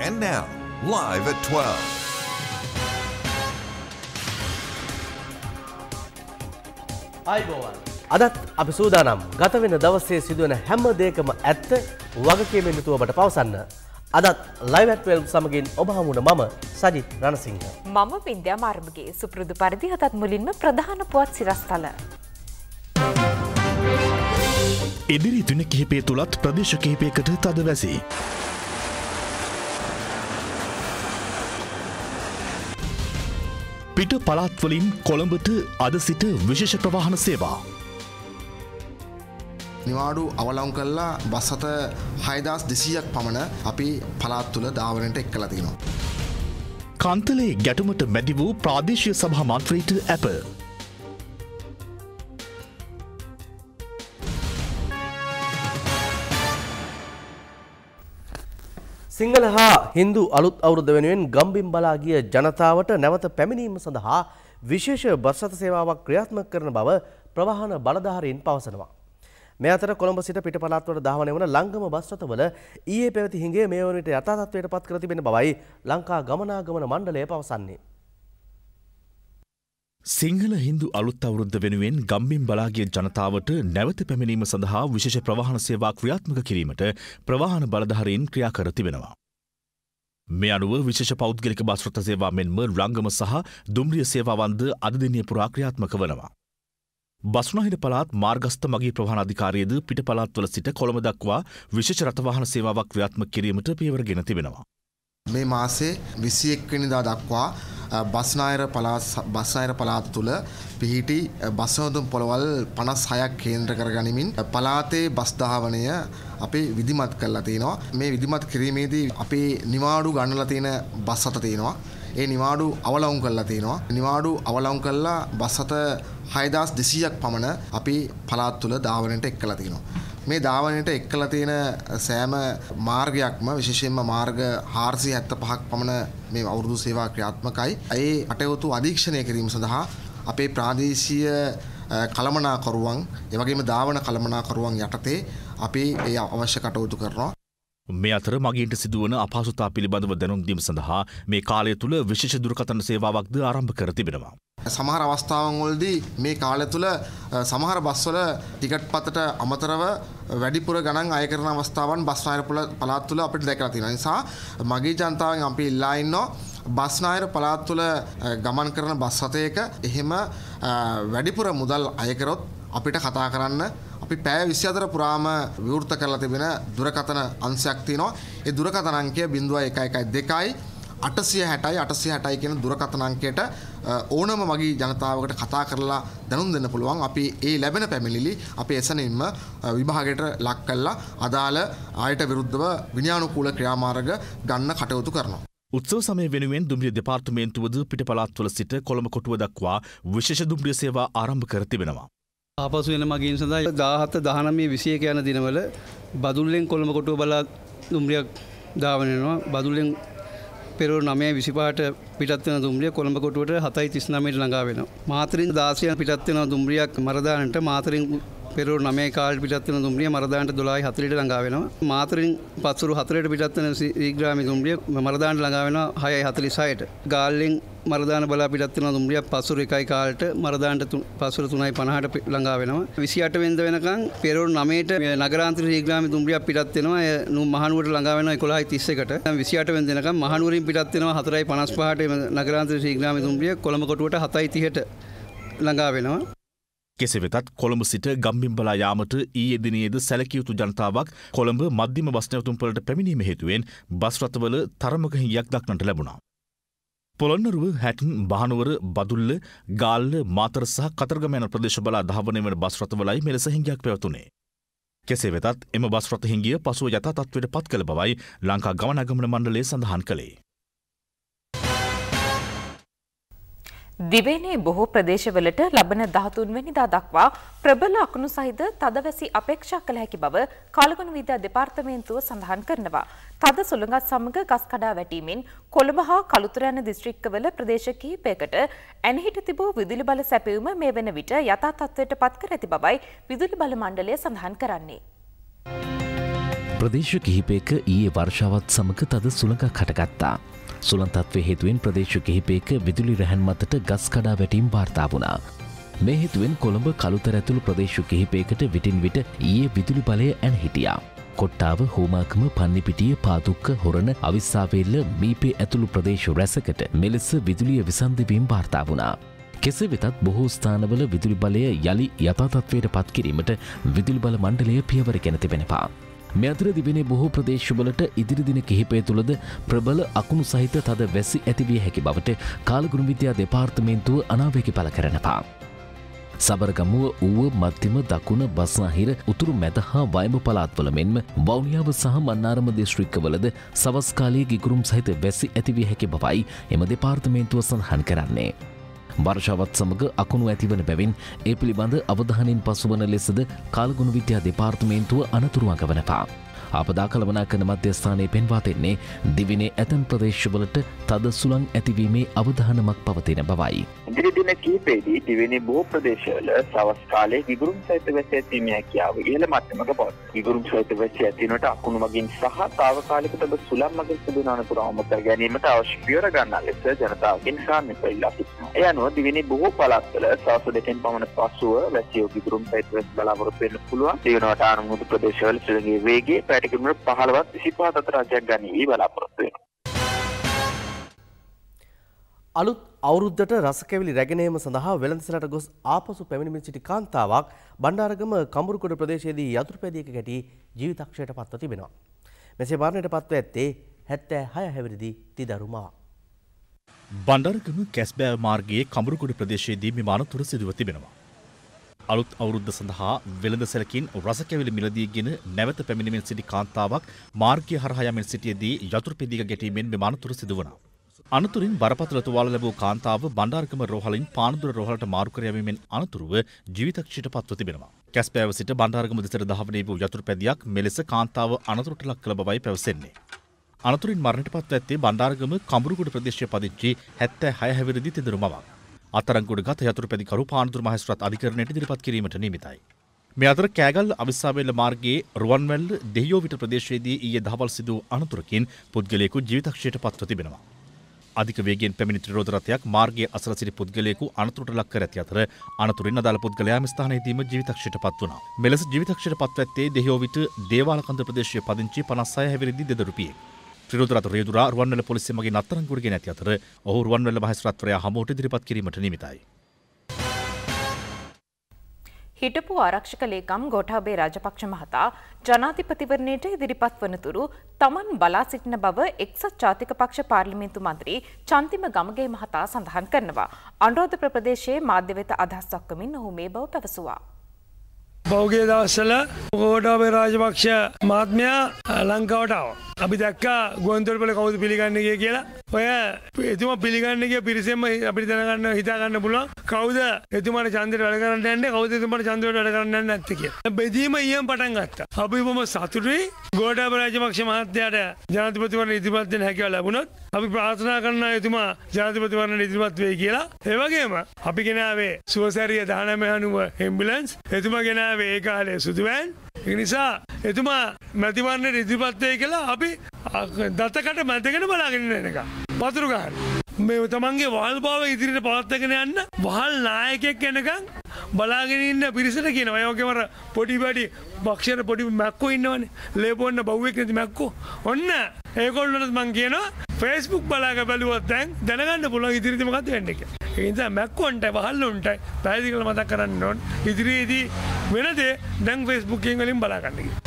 And now, live at 12. අදත් අපි සූදානම් ගත වෙන දවසේ සිදුවන හැම දෙයකම ඇත්ත වගකීමෙන් යුතුව ඔබට පවසන්න. අදත් ලයිව් ඇට් 12 සමගින් ඔබ හමුවන මම සජිත් රණසිංහ. මම වින්ද්‍යා මාර්ගගේ සුපුරුදු පරිදි අදත් මුලින්ම ප්‍රධාන පුවත් සිරස්තල. ඉදිරි දින කිහිපය තුලත් ප්‍රදේශ කිහිපයකට තද වැසි. පිට පළාත් වලින් කොළඹට අද සිට විශේෂ ප්‍රවාහන සේවා. නිවාඩු අවලංගු කළා බස් අත 6200ක් පමණ අපි පළාත් තුල ධාවනයට එක්කලා තිනවා. කාන්තලේ ගැටුමට මැදි වූ ප්‍රාදේශීය සභා මන්ත්‍රීට අප. සිංහල හා හින්දු අලුත් අවුරුද්ද වෙනුවෙන් ගම්බිම් බලා ගිය ජනතාවට නැවත පැමිණීම සඳහා විශේෂ බස් රථ සේවාවක් ක්‍රියාත්මක කරන බව ප්‍රවාහන බලධාරීන් පවසනවා. මේ අතර කොළඹ සිට පිට පළාත්වලට ධාවනය වන ලංගම බස් රථවල ඊයේ පැවති හිඟේ මේ වන විට යථා තත්ත්වයට පත් කර තිබෙන බවයි ලංකා ගමනාගමන මණ්ඩලය පවසන්නේ. සිංහල හින්දු අලුත් අවුරුද්ද වෙනුවෙන් ගම්බිම් බලා ගිය ජනතාවට නැවත පැමිණීම සඳහා විශේෂ ප්‍රවාහන සේවා ක්‍රියාත්මක කිරීමට ප්‍රවාහන බලධාරීන් ක්‍රියා කර තිබෙනවා. මේ අනුව විශේෂ පෞද්ගලික බස් රථ සේවා මෙන්ම ලංගම සහ දුම්රිය සේවාවන්ද අද දිනය පුරා ක්‍රියාත්මක වනවා. බස්නාහිර පළාත් මාර්ගස්ථ මගී ප්‍රවාහන අධිකාරියද පිට පළාත්වල සිට කොළඹ දක්වා විශේෂ රථ වාහන සේවාවක් ක්‍රියාත්මක කිරීමට පියවරගෙන තිබෙනවා. මේ මාසේ 21 වෙනිදා දක්වා බස්නාහිර පළාත තුල පිහිටි බස් හොඳුන් පොළවල් 56ක් කේන්ද්‍ර කරගනිමින් පළාතේ බස් ධාවනය අපි විධිමත් කරලා තිනවා. මේ විධිමත් කිරීමේදී අපි නිවාඩු ගන්නලා තියෙන බස් අත තියෙනවා. ඒ නිවාඩු අවලංගු කරලා තියෙනවා. නිවාඩු අවලංගු කරලා බස් අත 6200ක් පමණ අපි පළාත් තුල ධාවනයට එක්කලා තියෙනවා. මේ ධාවනයට එක්කලා තියෙන සෑම මාර්ගයක්ම විශේෂයෙන්ම මාර්ග 475ක් පමණ මේ අවුරුදු සේවා ක්‍රියාත්මකයි. ඒ කටයුතු අධීක්ෂණය කිරීම සඳහා අපේ ප්‍රාදේශීය කළමනාකරුවන් එවැගේම ධාවන කළමනාකරුවන් යටතේ අපි ඒ අවශ්‍ය කටයුතු කරනවා. මේ අතර මගීන්ට සිදුවන අපහසුතා පිළිබඳව දැනුම් දීම සඳහා මේ කාලය තුල විශේෂ දුරකථන සේවාවක්ද ආරම්භ කර තිබෙනවා. සමහර අවස්ථාවන් වලදී මේ කාලය තුල සමහර බස්වල ටිකට් පතට අමතරව වැඩිපුර ගණන් අය කරන අවස්ථාවන් බස්නාහිර පළාත් තුල අපිට දැකලා තියෙනවා. නිසා මගී ජනතාවෙන් අපි ඉල්ලා ඉන්නවා බස්නාහිර පළාත් තුල ගමන් කරන බස් රථයක එහෙම වැඩිපුර මුදල් අය කරොත් අපිට කතා කරන්න අපි පැය 24 පුරාම විවෘත කරලා තිබෙන දුරකථන අංශයක් තියෙනවා. ඒ දුරකථන අංකය 0112යි 860 කියන දුරකථන අංකයට ඕනම වගේ ජනතාවකට කතා කරලා දැනුම් දෙන්න පුළුවන්. අපි ඒ ලැබෙන පැමිණිලි අපි එසනින්ම විභාගයට ලක් කළා අදාළ ආයත විරුද්ධව විනයානුකූල ක්‍රියාමාර්ග ගන්න කටයුතු කරනවා. උත්සව සමය වෙනුවෙන් දුම්රිය දෙපාර්තමේන්තුවද පිට පළාත්වල සිට කොළඹ කොටුව දක්වා විශේෂ දුම්රිය සේවා ආරම්භ කර තිබෙනවා. ආපසු එන මගීන් සඳහා 17 19 21 යන දිනවල බදුල්ලෙන් කොළඹ කොටුව බලා දුම්රියක් ධාවනය වෙනවා. බදුල්ලෙන් පෙරවරු 9:25ට පිටත් වෙන දුම්රිය කොළඹ කොටුවට 7:39ට ළඟා වෙනවා. මාතරින් 16 පිටත් වෙන දුම්රියක් මරදානට මාතරින් පෙරවරු 9 කාලේ පිටත් වෙන දුම්රිය මරදානට 12:40ට ළඟා වෙනවා. මාතරින් පස්වරු 4ට පිටත් වෙන සීග්‍රාමී දුම්රිය මරදානට ළඟා වෙනවා 6:46ට. ගාල්ලෙන් මරදාන බලා පිටත් වෙන දුම්රිය පස්වරු 1 කාලට මරදානට පස්වරු 3:50ට ළඟා වෙනවා. 28 වෙනිදා වෙනකන් පෙරවරු 9ට නගරාන්තර සීග්‍රාමී දුම්රියක් පිටත් වෙනවා. මහනුවරට ළඟා වෙනවා 11:31ට. 28 වෙනිදා වෙනකන් මහනුවරින් පිටත් වෙනවා 4:55ට නගරාන්තර සීග්‍රාමී දුම්රිය කොළඹ කොටුවට 7:30ට ළඟා වෙනවා. කෙසේ වෙතත් කොළඹ සිට ගම්බිම් බලා යාමට ඊයේ දිනයේද සැලකිය යුතු ජනතාවක් කොළඹ මධ්‍යම බස් නැවතුම්පළට පැමිණීම හේතුවෙන් බස් රථවල තරමක හිඟයක් දක්නට ලැබුණා. පොළොන්නරුව, හැටන්, බහනුවර, බදුල්ල, ගාල්ල, මාතර සහ කතරගම යන ප්‍රදේශ බලා ධාවනය වන බස් රථවලයි මෙලෙස හිඟයක් පැවතුනේ. කෙසේ වෙතත් එම බස් රථ හිඟිය පසුව යථා තත්ත්වයට පත් කළ බවයි ලංකා ගමනාගමන මණ්ඩලය සඳහන් කළේ. දිවයිනේ බොහෝ ප්‍රදේශවලට ලබන 13 වෙනිදා දක්වා ප්‍රබල අකුණු සහිත තදවැසි අපේක්ෂා කළ හැකි බව කාලගුණ විද්‍යා දෙපාර්තමේන්තුව සඳහන් කරනවා. තද සුළඟත් සමග ගස් කඩා වැටීමෙන් කොළඹ හා කළුතර යන දිස්ත්‍රික්කවල ප්‍රදේශ කිහිපයකට ඇනහිට තිබූ විදුලි බල සැපයුම මේ වෙන විට යථා තත්ත්වයට පත් කර ඇති බවයි විදුලි බල මණ්ඩලය සඳහන් කරන්නේ. ප්‍රදේශ කිහිපයක ඊයේ වර්ෂාවත් සමග තද සුළඟක් හටගත්තා. සුළං තත්ත්වය හේතුවෙන් ප්‍රදේශ කිහිපයක විදුලි රැහැන් මතට ගස් කඩා වැටීම් වාර්තා වුණා. මේ හේතුවෙන් කොළඹ කළුතර ඇතුළු ප්‍රදේශ කිහිපයකට විටින් විට ඊයේ විදුලි බලය ඇන හිටියා. කොට්ටාව, හෝමාකම, පන්නිපිටිය, පාදුක්ක, හොරණ, අවිස්සාවේල්ල, මීපේ ඇතුළු ප්‍රදේශ රැසකට මෙලෙස විදුලිය විසන්ධවීම් වාර්තා වුණා. කෙසේ වෙතත් බොහෝ ස්ථානවල විදුලි බලය යළි යථා තත්ත්වයට පත් කිරීමට විදුලි බල මණ්ඩලය පියවර ගෙන තිබෙනවා. මේ අතර දිවයිනේ බොහෝ ප්‍රදේශවලට ඉදිරි දින කිහිපය තුළද ප්‍රබල අකුණු සහිත තද වැසි ඇතිවිය හැකි බවට කාලගුණ විද්‍යා දෙපාර්තමේන්තුව අනාවේකී පළ කරනවා. සබරගමුව, ඌව, මධ්‍යම, දකුණ, බස්නාහිර, උතුරු මැද හා වයඹ පළාත්වල මෙන්ම වවුනියාව සහ මන්නාරම දිස්ත්‍රික්කවලද සවස් කාලයේ ගිගුරුම් සහිත වැසි ඇතිවිය හැකි බවයි එම දෙපාර්තමේන්තුව සඳහන් කරන්නේ. වර්ෂාවත් සමග අකුණු ඇතිවන බැවින් ඒ පිළිබඳ අවධානයෙන් පසුවන ලෙසද කාලගුණ විද්‍යා දෙපාර්තමේන්තුව අනතුරු අඟවනවා. ආපදා කළමනාකරන මධ්‍යස්ථානයේ පෙන්වා දෙන්නේ දිවිනේ ඇතැම් ප්‍රදේශවලට තද සුළං ඇතිවීමේ අවධානමක් පවතින බවයි. ඉදිරි දින කිහිපෙදී දිවයිනේ බොහෝ ප්‍රදේශවල සවස් කාලයේ ගිගුරුම් සහිත වැසි ඇතිවීමේ හැකියාව ඉහළ මට්ටමක පවතී. ගිගුරුම් සහිත වැසි ඇතිවීමට අකුණු මගින් සහ తాවකාලික තද සුළං මගින් සිදුවන අනතුරු අවම කර ගැනීමට අවශ්‍ය පියවර ගන්නා ලෙස ජනතාවගෙන් සාමික ඉල්ලා සිටිනවා. ඒ අනුව දිවයිනේ බොහෝ පළාත්වල සවස් දෙකෙන් පමණ පසුව වැසියෝ ගිගුරුම් සහිත වැසි බලාපොරොත්තු වෙන්න පුළුවන්. දිවයිනට අනුමුදු ප්‍රදේශවල සුළඟේ වේගය 15-25 අතර අධ්‍යයනය ගනී බලාපොරොත්තු වෙනවා. අලුත් අවුරුද්දට රසකැවිලි රැගෙනීම සඳහා වෙළඳසැලට ගොස් ආපසු පැමිණෙමින් සිටි කාන්තාවක් බණ්ඩාරගම කඹුරුකොඩ ප්‍රදේශයේදී යතුරුපැදියක ගැටි ජීවිතක්ෂයට පත්ව තිබෙනවා. මෙසේ මරණයට පත්ව ඇත්තේ 76 හැවිරිදි තිදරුමා. බණ්ඩාරගම කැස්බෑව මාර්ගයේ කඹුරුකොඩ ප්‍රදේශයේදී මෙම අනතුර සිදුව තිබෙනවා. අලුත් අවුරුද්ද සඳහා වෙළඳසැලකින් රසකැවිලි මිලදීගෙන නැවත පැමිණෙමින් සිටි කාන්තාවක් මාර්ගය හරහා යමින් සිටියේදී යතුරුපැදියක ගැටීමෙන් මෙම අනතුර සිදු වුණා. අනතුරින් බරපතල තුවාල ලැබූ කාන්තාව බණ්ඩාරගම රෝහලින් පානදුර රෝහලට මාරු කර යැවීමෙන් අනතුරුව ජීවිතක්ෂයට පත්ව තිබෙනවා. කැස්බෑව සිට බණ්ඩාරගම දෙසට ධාවනය වූ යතුරුපැදියක් මෙලෙස කාන්තාව අනතුරට ලක් කළ බවයි පැවසෙන්නේ. අනතුරින් මරණයට පත්ව ඇත්තේ බණ්ඩාරගම කඹුරුගොඩ ප්‍රදේශයේ පදිංචි 76 හැවිරිදි තිදරුමවක්. අත්අඩංගුවට ගත යතුරුපැදිකරු පානදුර මහේස්ත්‍රාත් අධිකරණයට ඉදිරිපත් කිරීමට නියමිතයි. මේ අතර කෑගල්ල අවිස්සාවේල්ල මාර්ගයේ රුවන්වැල්ල දෙහියෝවිට ප්‍රදේශයේදී ඊයේ දහවල් සිදු වූ අනතුරකින් පුද්ගලයෙකු ජීවිතක්ෂයට පත්ව තිබෙනවා. අධික වේගයෙන් පැමිණි ත්‍රිරෝද රථයක් මාර්ගයේ අසල සිටි පුද්ගලයෙකු අනතුරට ලක් කර ඇති අතර අනතුරින් අදාළ පුද්ගලයා මේ ස්ථානයේදීම ජීවිතක්ෂයට පත් වුණා. මෙලෙස ජීවිතක්ෂයට පත්ව ඇත්තේ දෙහියෝවිට දේවාලකන්ද ප්‍රදේශයේ පදිංචි 56 හැවිරිදි දෙදරුපියෙක්. ත්‍රිරෝද රථ රියදුරා රුවන්වැල්ල පොලිසිය මගින් අත්අඩංගුවට ගෙන ඇති අතර ඔහු රුවන්වැල්ල මහේස්ත්‍රාත්වරයා හමුවට ඉදිරිපත් කිරීමට නියමිතයි. හිටපු ආරක්ෂක ලේකම් ගෝඨාභය රාජපක්ෂ මහතා ජනාධිපතිවරණයට ඉදිරිපත් වනතුරු තමන් බලා සිටින බව එක්සත් ජාතික පක්ෂ පාර්ලිමේන්තු මන්ත්‍රී චන්තිම ගමගේ මහතා සඳහන් කරනවා. අනුරාධපුර ප්‍රදේශයේ මාධ්‍ය වෙත අදහස් දක්වමින් ඔහු මේ බව පැවසුවා. පෞගේ දවස්වල ගෝඨාභය රාජපක්ෂ මහත්මයා ලංකාවට ආවා. අපි දැක්කා ගුවන්තොටුපළ කවුද පිළිගන්නේ කියලා. ඔය එතුමා පිළිගන්නේ කිය පිරිසෙම අපිට දැනගන්න හිතා ගන්න පුළුවන් කවුද එතුමාට ඡන්දයට වැඩ කරන්න යන්නේ කවුද එතුමාට ඡන්දයට වැඩ කරන්න යන්නේ නැත්තේ කියලා. බෙදීම ඊයන් පටන් ගත්තා. අපි බොහොම සතුටුයි ගෝඨාභය රාජපක්ෂ මහත්තයාට ජනාධිපතිවරණ ඉදිරිපත් වෙන්න හැකියාව ලැබුණොත් අපි ප්‍රාර්ථනා කරනවා එතුමා ජනාධිපතිවරණ ඉදිරිපත් වෙයි කියලා. ඒ වගේම අපි ගෙනාවේ සුවසැරිය 1990 ඇම්බියුලන්ස් එතුමා ගෙනාවේ ඒ කාලේ සුදු වෑන්. ඒ නිසා එතුමා මැතිවරණයට ඉදිරිපත් වෙයි කියලා අපි දතකට මැදගෙන බලාගෙන ඉන්න එක. වතුරු ගන්න. මේ තමන්ගේ වහල් බව ඉදිරියට පවත්වාගෙන යන්න වහල් නායකයෙක් එනකන් බලාගෙන ඉන්න පිරිසට කියනවා. ඒ වගේම පොඩි පක්ෂයට පොඩි මැක්කෝ ඉන්නවනේ. ලේබොන්න බවුවෙක් නැති මැක්කෝ. ඔන්න ඒගොල්ලන්ට මං කියනවා Facebook බලාගෙන බැලුවොත් දැනගන්න පුළුවන් ඉදිරියට මොකද වෙන්නේ කියලා. ඒ නිසා මැක්කොන්ට වහල්ලුන්ට පැහැදිලි කරලා මතක් කරන්න ඕන. ඉදිරියේදී වෙන දේ දැන් Facebook එකෙන් වලින් බලා ගන්න කියලා.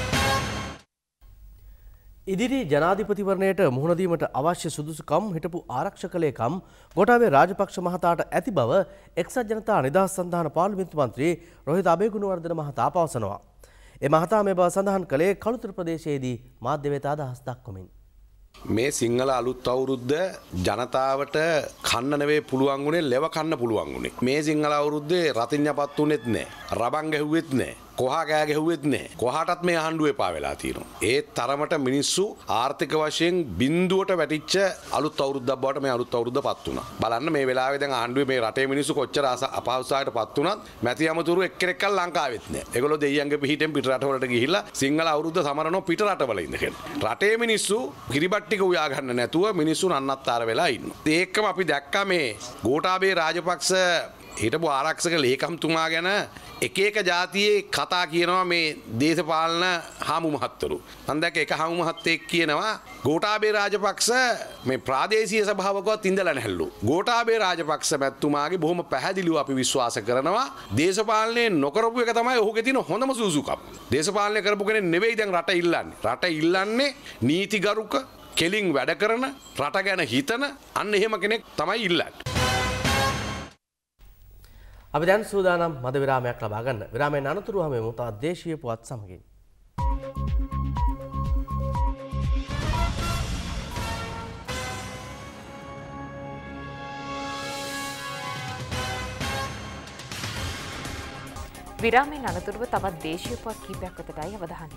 ඉදිරි ජනාධිපතිවරණයට මුහුණ දීමට අවශ්‍ය සුදුසුකම් හිටපු ආරක්ෂක ලේකම් ගෝඨාභය රාජපක්ෂ මහතාට ඇති බව එක්සත් ජනතා නිදහස් සන්ධාන පාර්ලිමේන්තු මන්ත්‍රී රෝහිත අබේගුණවර්ධන මහතා පවසනවා. ඒ මහතා මේ බව සඳහන් කළේ කළුතර ප්‍රදේශයේදී මාධ්‍ය වෙත අදහස් දක්වමින්. මේ සිංහල අලුත් අවුරුද්ද ජනතාවට කන්න නෙවෙයි පුළුවන් උනේ ලෙව කන්න පුළුවන් උනේ. මේ සිංහල අවුරුද්දේ රතිඤ්ඤපත් උනේත් නෑ. රබන් ගැහුවෙත් නෑ. කොහා කෑ ගැහුවෙත් නැහැ. කොහාටත් මේ ආණ්ඩුව එපා වෙලා තියෙනවා. ඒ තරමට මිනිස්සු ආර්ථික වශයෙන් බිඳුවට වැටිච්ච අලුත් අවුරුද්දක් බවට මේ අලුත් අවුරුද්දපත් වුණා. බලන්න මේ වෙලාවේ දැන් ආණ්ඩුවේ මේ රටේ මිනිස්සු කොච්චර අපහසුතාවයටපත් වුණත් මැති අමතුරු එක්කෙනෙක්වත් ලංකාවෙත් නැහැ. ඒගොල්ලෝ දෙයියන්ගේ පිහිටෙන් පිට රටවලට ගිහිල්ලා සිංහල අවුරුද්ද සමරනවා පිට රටවල ඉඳගෙන. රටේ මිනිස්සු කිරිබට්ටික උයා ගන්න නැතුව මිනිස්සු නන්නත්තර වෙලා ඉන්නවා. ඒකම අපි දැක්කා මේ ගෝඨාභය රාජපක්ෂ හිටපු ආරක්ෂක ලේකම්තුමා ගැන එක එක ජාතියේ කතා කියනවා මේ දේශපාලන හාමු මහත්තරු. මම දැක්ක එක හාමු මහත්තයෙක් කියනවා ගෝඨාභය රාජපක්ෂ මේ ප්‍රාදේශීය සභාවකවත් ඉඳලා නැහැලු. ගෝඨාභය රාජපක්ෂ මැතිතුමාගේ බොහොම පැහැදිලිව අපි විශ්වාස කරනවා දේශපාලනය නොකරපු එක තමයි ඔහුගේ තියෙන හොඳම සුසුකම්. දේශපාලනය කරපු කෙනෙක් නෙවෙයි දැන් රට ඉල්ලන්නේ. රට ඉල්ලන්නේ නීතිගරුක කෙලින් වැඩ කරන රට ගැන හිතන අන්න එහෙම කෙනෙක් තමයි ඉල්ලන්නේ. අපි දැන් සූදානම් මද විරාමයක් ලබා ගන්න. විරාමයෙන් අනතුරුව හැමෝම තවත් දේශීය පුවත් සමගින්. විරාමයෙන් අනතුරුව තවත් දේශීය පුවත් කිහිපයක් වෙතටයි අවධානය.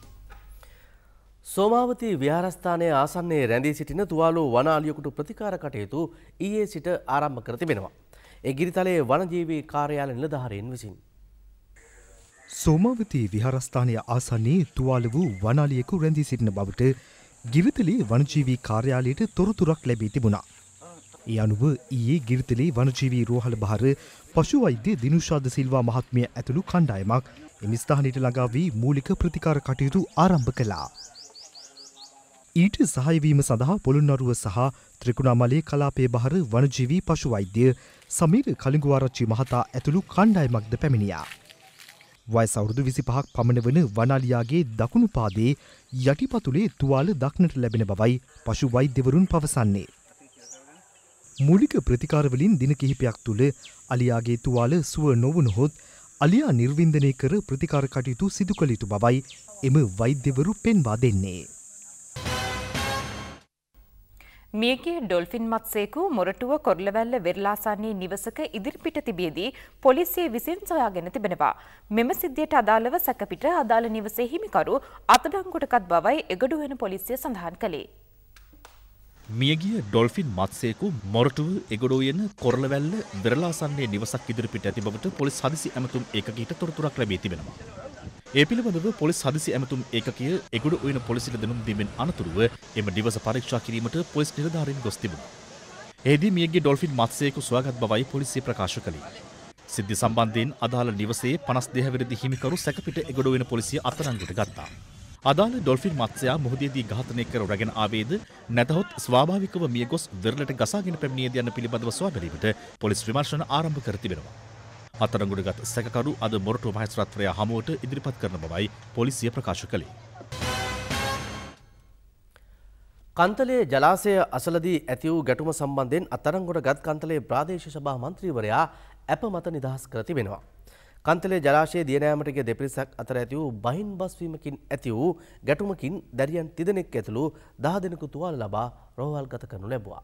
සෝමාවතී විහාරස්ථානයේ ආසන්නයේ රැඳී සිටින තුවාලු වනාලියෙකුට ප්‍රතිකාර කටයුතු ඊයේ සිට ආරම්භ කර තිබෙනවා. ඒ ගිරිතලයේ වනජීවී කාර්යාල නිලධාරීන් විසින් සෝමාවතී විහාරස්ථානය ආසන්නයේ තුවාල වූ වනාලියෙකු රැඳී සිටින බවට ගිරිතලයේ වනජීවී කාර්යාලයට තොරතුරක් ලැබී තිබුණා. ඒ අනුව ඊයේ ගිරිතලයේ වනජීවී රෝහල බහර පශු වෛද්‍ය දිනුෂාද සිල්වා මහත්මිය ඇතුළු කණ්ඩායමක් එම ස්ථානයට ළඟා වී මූලික ප්‍රතිකාර කටයුතු ආරම්භ කළා. ඊට සහාය වීම සඳහා පොළොන්නරුව සහ ත්‍රිකුණාමලයේ කලාපයේ බහර වනජීවී පශු වෛද්‍ය සමීර කලිඟුආරච්චි මහතා ඇතුළු කණ්ඩායමක්ද පැමිණියා. වයස අවුරුදු 25ක් පමණ වන වනාලියාගේ දකුණු පාදයේ යටිපතුලේ තුවාල දක්නට ලැබෙන බවයි පශු වෛද්‍යවරුන් පවසන්නේ. මූලික ප්‍රතිකාර වලින් දින කිහිපයක් තුළ අලියාගේ තුවාල සුව නොවුනහොත් අලියා නිර්වින්දනය කර ප්‍රතිකාර කටයුතු සිදු කළ යුතු බවයි එම වෛද්‍යවරු පෙන්වා දෙන්නේ. මියගිය ඩොල්ෆින් මත්සේකු මොරටුව කොරළවැල්ල වෙරළාසන්නේ නිවසක ඉදිරිපිට තිබියදී පොලිසිය විසින් සොයාගෙන තිබෙනවා. මෙම සිද්ධියට අදාළව සැකපිට අදාළ නිවසේ හිමිකරු අත්අඩංගුවටගත් බවයි එගොඩුවෙන පොලිසිය සඳහන් කළේ. මියගිය ඩොල්ෆින් මත්සේකු මොරටුව එගොඩුවෙන කොරළවැල්ල වෙරළාසන්නේ නිවසක් ඉදිරිපිට ඇති බවට පොලිස් හදිසි ඇමතුම් ඒකකයට තොරතුරක් ලැබී තිබෙනවා. ඒ පිළිබඳව පොලිස් හදිසි ඇමතුම් ඒකකය එගොඩ උයන පොලිසියට දැනුම් දීමෙන් අනතුරුව එම නිවස පරීක්ෂා කිරීමට පොලිස් නිලධාරීන් ගොස් තිබුණා. එහිදී මියගිය ඩොල්ෆින් මත්සේකු සොයාගත් බවයි පොලිසිය ප්‍රකාශ කළේ. සිද්ධි සම්බන්ධයෙන් අදාළ නිවසේ 52 වෙනිදි හිමිකරු සැකපිට එගොඩ උයන පොලිසිය අත්අඩංගුවට ගත්තා. අදාළ ඩොල්ෆින් මත්සයා මුහුදේදී ඝාතනය කර රැගෙන ආවේද නැතහොත් ස්වාභාවිකව මියගොස් වෙරළට ගසාගෙන පැමිණියේද යන පිළිබඳව සොයා බැලීමට පොලිස් විමර්ශන ආරම්භ කර තිබෙනවා. අත්අඩංගුවටගත් සැකකරු අද මොරටුව මහේස්ත්‍රාත්වරයා හමුවට ඉදිරිපත් කරන බවයි පොලිසිය ප්‍රකාශ කළේ. කන්තලේ ජලාශය අසලදී ඇති වූ ගැටුම සම්බන්ධයෙන් අත්අඩංගුවටගත් කන්තලේ ප්‍රාදේශීය සභා මන්ත්‍රීවරයා අප මත නිදහස් කර තිබෙනවා. කන්තලේ ජලාශයේ දියනෑමට ගිය දෙපිරිසක් අතර ඇති වූ බහින් බස්වීමකින් ඇති වූ ගැටුමකින් දැරියන් 30 දෙනෙක් ඇතුළු 10 දෙනෙකු තුවාල ලබා රෝහල්ගත කරනු ලැබුවා.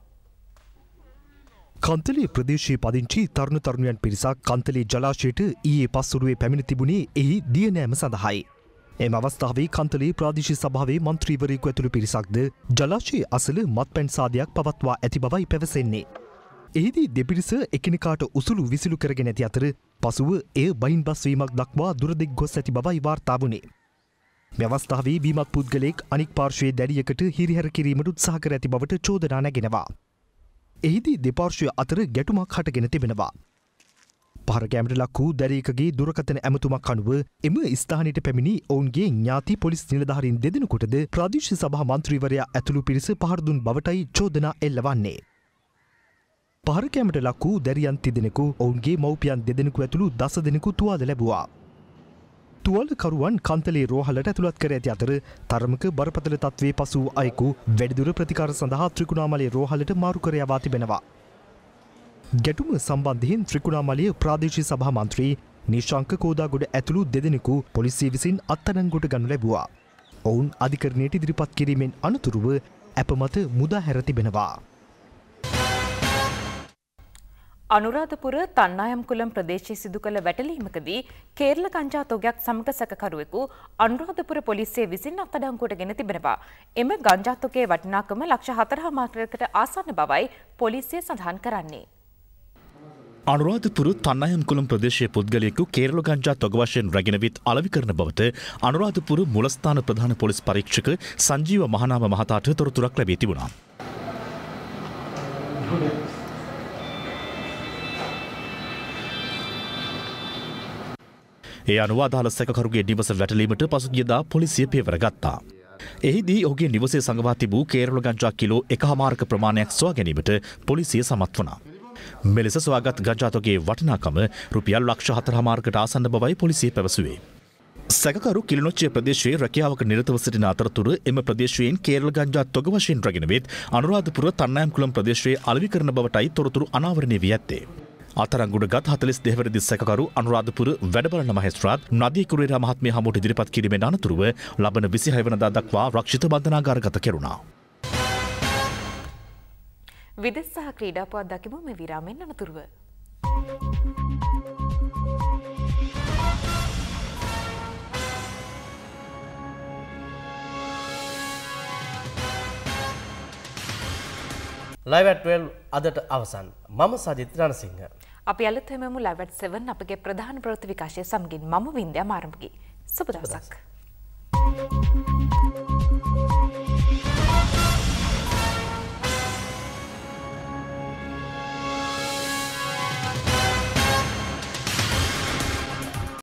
කන්තලේ ප්‍රදේශයේ පදිංචි තරුණ තරුණියන් පිරිසක් කන්තලේ ජලාශයට ඊයේ පස්වරුවේ පැමිණ තිබුණේ එහි දියනෑම සඳහායි. එම අවස්ථාවේ කන්තලේ ප්‍රාදේශීය සභාවේ මන්ත්‍රීවරයෙකු ඇතුළු පිරිසක්ද ජලාශයේ අසල මත්පැන් සාදයක් පවත්වා ඇති බවයි පැවසෙන්නේ. එහිදී දෙපිරිස එකිනෙකාට උසුළු විසිලු කරගෙන ඇති අතර පසුව එය බහින් බස්වීමක් දක්වා දුරදිග ගොස් ඇති බවයි වාර්තා වුණේ. මේ අවස්ථාවේ බීමත් පුද්ගලයෙක් අනික් පාර්ශ්වයේ දැඩියකට හිරිහැර කිරීමට උත්සාහ කර ඇති බවට චෝදනා නැගෙනවා. එහිදී දෙපාර්ශ්වය අතර ගැටුමක් හටගෙන තිබෙනවා. පහරකෑමට ලක් වූ දැරියකගේ දුරකථන ඇමතුමක් අනුව එම ස්ථානයට පැමිණි ඔවුන්ගේ ඥාති පොලිස් නිලධාරීන් දෙදෙනෙකුටද ප්‍රාදේශීය සභා මන්ත්‍රීවරයා ඇතුළු පිරිස පහර දුන් බවටයි චෝදනා එල්ලවන්නේ. පහරකෑමට ලක් වූ දැරියන් 30 දෙනෙකු ඔවුන්ගේ මව්පියන් දෙදෙනෙකු ඇතුළු 10 දෙනෙකු තුවාල ලැබුවා. තුවාලකරුවන් කන්තලේ රෝහලට ඇතුළත් කර ඇති අතර තරමක බරපතල තත්ත්වයේ පසු වූ අයෙකු වැඩිදුර ප්‍රතිකාර සඳහා ත්‍රිකුණාමලයේ රෝහලට මාරු කර යවා තිබෙනවා. ගැටුම සම්බන්ධයෙන් ත්‍රිකුණාමලයේ ප්‍රාදේශීය සභා මන්ත්‍රී නිශාංක කෝදාගොඩ ඇතුළු දෙදෙනෙකු පොලිසිය විසින් අත්අඩංගුවට ගනු ලැබුවා. ඔවුන් අධිකරණයට ඉදිරිපත් කිරීමෙන් අනතුරුව අප මත මුදා හැර තිබෙනවා. අනුරාධපුර තන්නායම්කුලම් ප්‍රදේශයේ සිදු කළ වැටලීමකදී කේරළ ගංජා තොගයක් සමග සැකකරුවෙකු අනුරාධපුර පොලිසිය විසින් අත්අඩංගුවට ගෙන තිබෙනවා. එම ගංජා තොගයේ වටිනාකම ලක්ෂ 4.5කට ආසන්න බවයි පොලිසිය සඳහන් කරන්නේ. අනුරාධපුර තන්නයම්කුලම් ප්‍රදේශයේ පුද්ගලයෙකු කේරළ ගංජා තොග වශයෙන් රැගෙන විත් අලෙවි කරන බවට අනුරාධපුර මුලස්ථාන ප්‍රධාන පොලිස් පරීක්ෂක සංජීව මහනාම මහතාට තොරතුරක් ලැබී තිබුණා. ඒ අනුව අදාළ සැකකරුගේ නිවස වැටලීමට පසුගියදා පොලිසිය පියවර ගත්තා. එහිදී ඔහුගේ නිවසේ සඟවා තිබූ කේරළ ගංජා කිලෝ 1.5ක ප්‍රමාණයක් සොයා ගැනීමට පොලිසිය සමත් වුණා. මෙලෙස සොයාගත් ගංජා තොගයේ වටිනාකම රුපියල් ලක්ෂ 4.5කට ආසන්න බවයි පොලිසිය පැවසුවේ. සැකකරු කිලිනොච්චිය ප්‍රදේශයේ රැකියාවක නිරතව සිටින අතරතුර එම ප්‍රදේශයෙන් කේරළ ගංජා තොග වශයෙන් රැගෙන වෙත් අනුරාධපුර තන්නයම්කුලම් ප්‍රදේශයේ අලෙවි කරන බවටයි තොරතුරු අනාවරණය වී ඇත්තේ. අතරංගුඩගත් 42 වැනි සැකකරු අනුරාධපුර වැඩබලන මහේස්ත්‍රාත් නදී කුරේරා මහත්මිය හමුවට ඉදිරිපත් කිරීමෙන් අනතුරුව ලබන 26 වෙනිදා දක්වා රක්ෂිත බන්ධනාගාරගත කෙරුණා. විදේශ සහ ක්‍රීඩා පුවත් දකිමු මේ විරාමෙන් අනතුරුව. Live at 12 අදට අවසන්. මම සජිත් රණසිංහ. අපි අලුත් හැමෝම Live at 7 අපගේ ප්‍රධාන ප්‍රවෘත්ති විකාශය සමගින් මම වින්ද්‍යා මාරම්ගේ. සුබ දවසක්.